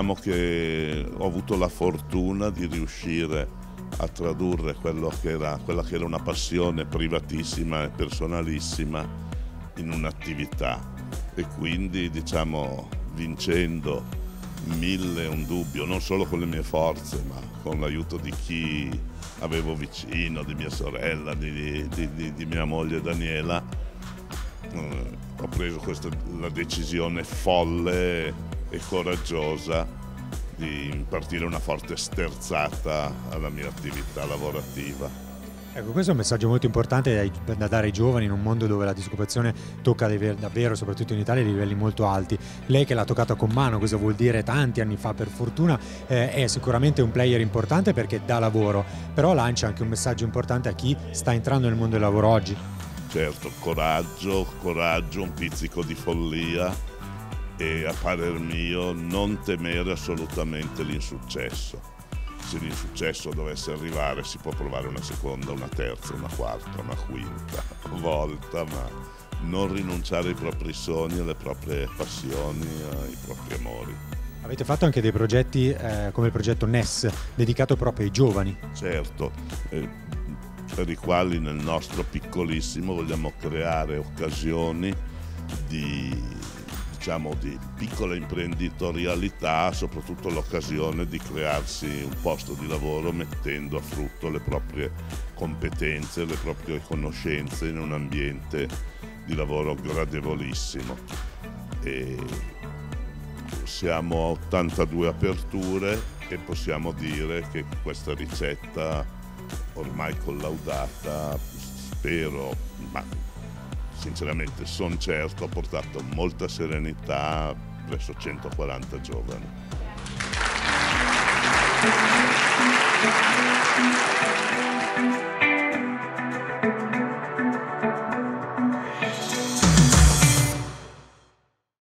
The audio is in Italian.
diciamo che ho avuto la fortuna di riuscire a tradurre quella che era una passione privatissima e personalissima in un'attività, e quindi diciamo vincendo 1001 dubbio, non solo con le mie forze ma con l'aiuto di chi avevo vicino, di mia sorella, di mia moglie Daniela, ho preso la decisione folle e coraggiosa di impartire una forte sterzata alla mia attività lavorativa. Ecco, questo è un messaggio molto importante da dare ai giovani in un mondo dove la disoccupazione tocca davvero, soprattutto in Italia, a livelli molto alti. Lei che l'ha toccata con mano, cosa vuol dire tanti anni fa per fortuna, è sicuramente un player importante perché dà lavoro, però lancia anche un messaggio importante a chi sta entrando nel mondo del lavoro oggi. Certo, coraggio, un pizzico di follia e a parer mio non temere assolutamente l'insuccesso. Se l'insuccesso dovesse arrivare si può provare una seconda, una terza, una quarta, una quinta volta, ma non rinunciare ai propri sogni, alle proprie passioni, ai propri amori. Avete fatto anche dei progetti come il progetto NES, dedicato proprio ai giovani. Certo, per i quali nel nostro piccolissimo vogliamo creare occasioni di piccola imprenditorialità, soprattutto l'occasione di crearsi un posto di lavoro mettendo a frutto le proprie competenze, le proprie conoscenze in un ambiente di lavoro gradevolissimo. E siamo a 82 aperture e possiamo dire che questa ricetta ormai collaudata, spero, ma sinceramente sono certo, ha portato molta serenità presso 140 giovani.